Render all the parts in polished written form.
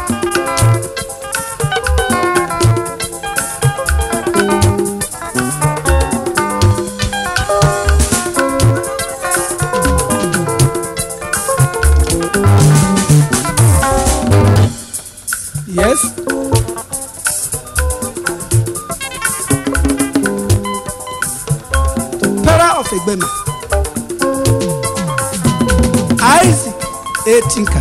Yes. Para of Ebema. Isaac Etinka.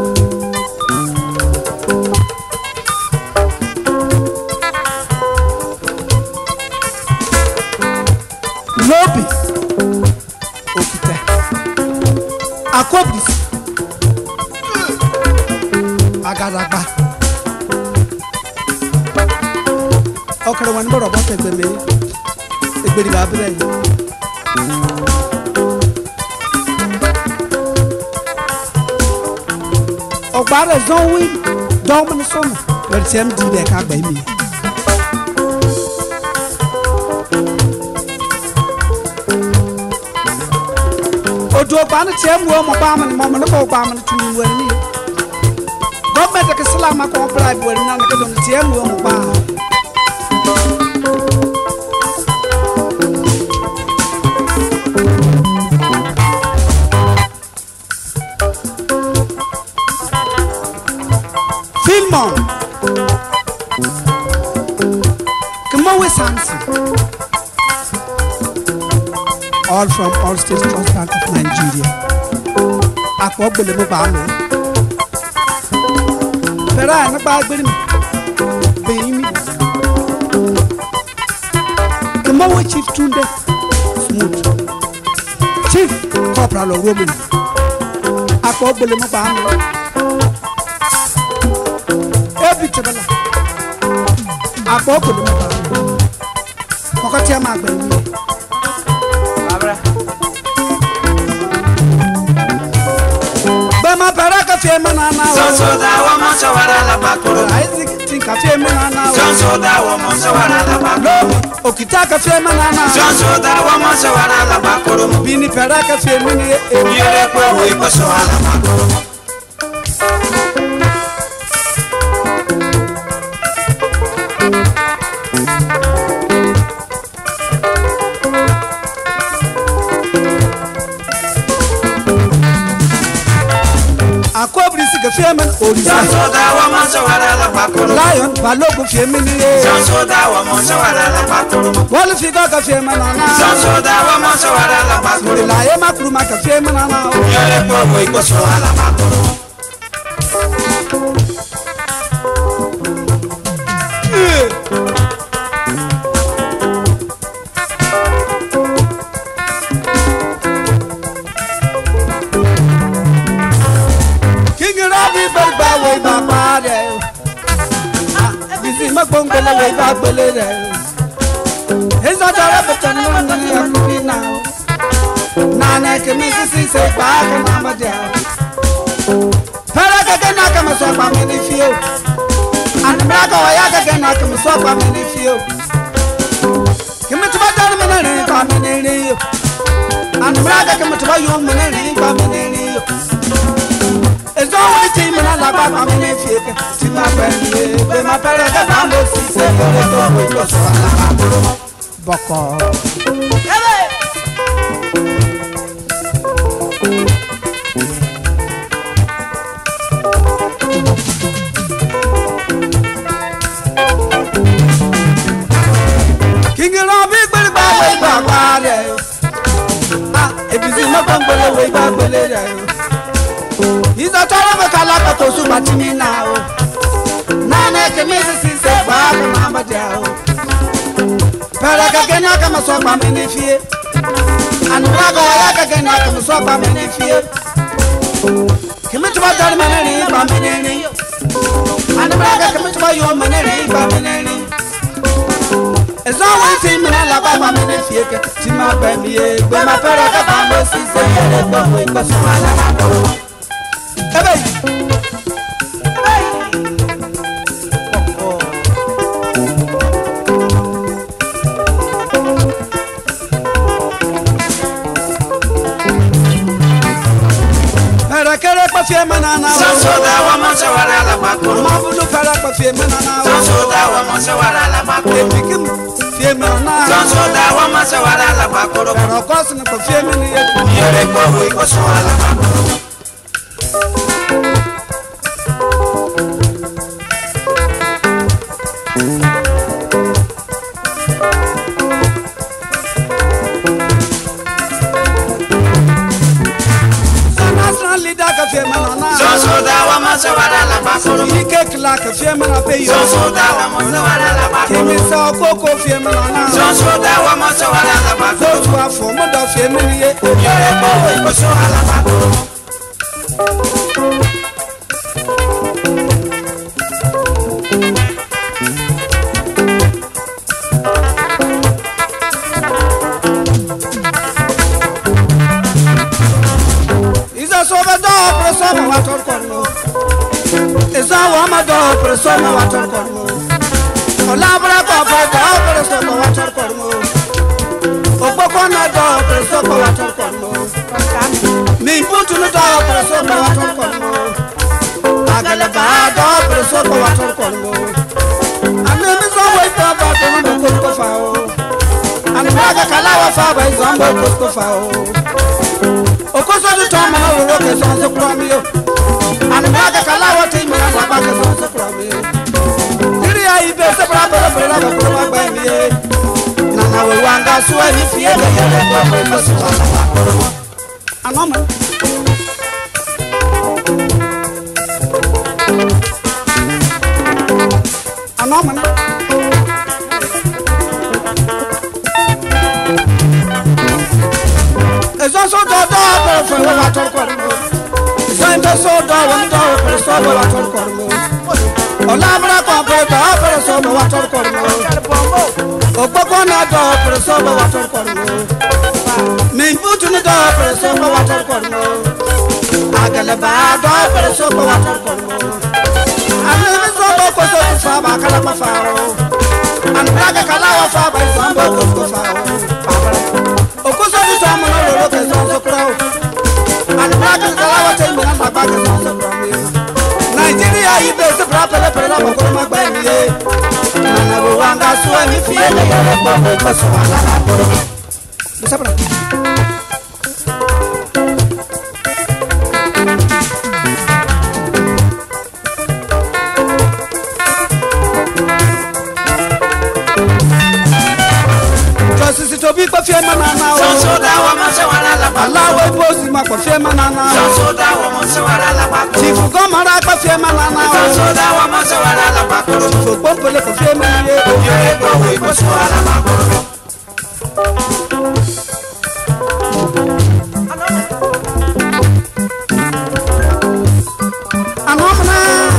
Lobi Okita. Akobis Agadagba. Okere wan boro bote gbeme egberi babire ogbare zonwi domni somo wer tem di be ka gba mi odo ban tem wo mo ba man mo no ko ba man tu wer ni government ke salama ko bribe wer na ke don tem wo mo ba Filmon, come on with Samson. All from all states of Nigeria. I hope the little band. But I'm not bad with me. Come on with Chief Tunde. Smooth. Chief Corporal of Women. I hope the little band. Ebizimo. Akoko le mo. Kokoti ama agba ni. Abra. Ba ma baraka fe mana na. So da wa mo shawara la bakoro. Isaac tinka fe mana na. So da wa mo shawara la bakoro. Okita ka fe mana na. So da wa mo shawara la bakoro. Bini baraka fe mini. Yere kwa we ko shawara la bakoro. Akobrisi ke femen orisa. Sansoda wa monsawara la bakoro. Lion balogo femini. Sansoda wa monsawara la bakoro. Wall figo ka femana na. Sansoda wa monsawara la bakoro. Laye makruma ka femana na. Yere kwa we ko shawara la bakoro. Ebizimo bongbele we ba gbele re. Eza tara betan no ngani akubi na. Nana ke mi sisi se ba ka na madia. Para ka na ka maso pa mi ni fio. Anbra ka ya ka na ka maso pa mi ni fio. Ke mi tuba tan mi na ni pa mi ni ni yo. Anbra ka mi tuba yo mi ni pa mi ni ni yo. It's always team and I love my many fake. See my friend, but my parents are not the same. Boko. King of Big Bang, Ebizimo way back. He's a terrible calapa to Sumatimi now. Nana can miss a sister, Baba Dell. Paragana come a swap by many fear. And Rago Yaka come a swap by many fear. Commit to my diamond by many. And Raga commit by your money by many. As always, him and I love my many fear. See my baby, but my paragama sister, but we got some. Sansoda wa monsawara la bakoro. fie me na na. Sonso da wa mo se wara la pa koro. Ebikim fie me na. Sonso da wa mo se wara la pa koro. Pero kosi ni ko fie me ni ye. Yere ko wi ko so ala pa koro. Sonso da wa mo se wara la pa koro. Ike kla ke fie me na pe yo. Sonso da wa mo se wara la pa koro. Kimi sa koko fie me na. Sonso da wa mo se wara la pa koro. Zotu afo mo da fie me ni ye. Yere ko wi ko so ala pa koro. Presomo wator kormo. Esa wama do presomo wator kormo. Olabra papa do presomo wator kormo. Okoko na do presomo wator kormo. Mimputu no do presomo wator kormo. Agalaba do presomo wator kormo. Anemi so we papa do no ko fao. Anaga kalawa fa ba izombo ko fao. Okoso du toma na wo ke sonso kwami yo. Anaga kalawa ti mi na ba ke sonso kwami yo. Diri ai be se bra bra bra ba ko ma ba mi ye. Na na we wanga so ani fie ke ye ko so ala ko. Anoma. Anoma na. So do for what I call Santa so do for so what I call Olabra completo for so what I call Opopona do for so what I call Min put in the door for so what I call Agalaba do for so what I call I never saw for so far Calama Faro and Braga Calawa Faba Zambo Faro Okoso du toma na wo ke sonso kwao. And Braga Calawa ti mi na ba ke sonso kwao. Nigeria ibe se bra pele pele ba ko ma gba mi ye. Na wo wanga so ani fie le ya ba ko so ala la ko. Bisabra. Tobi ko fie ma na na o. Sonso da wa mo se wara la pa. Allah we posi ma ko fie ma na na o. Sonso da wa mo se wara la pa. Chifu go mara ko fie ma na na o. Sonso da wa mo se wara la pa. Chifu pompole ko fie ma ye. Yere ko wi ko so ala pa. Anoma.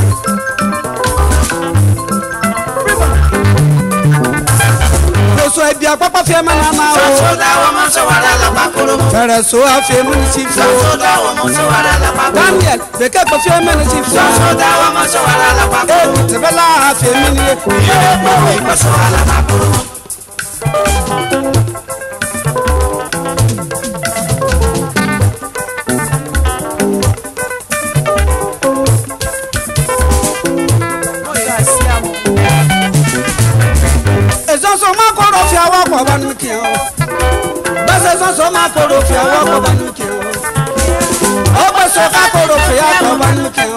So ebia papa fie ma na na o. Sonso da wa mo se wara la pa koro. Fere so afie mu ni chifu. Sonso da wa mo se wara la pa. Daniel beke ko fie ma ni chifu. Sonso da wa mo se wara la pa. Tebela afie mu ni ye. Yere ko wi ko so ala pa koro. So ma koro fi awo ko banu ki o. O pe so ka koro fi awo banu ki o.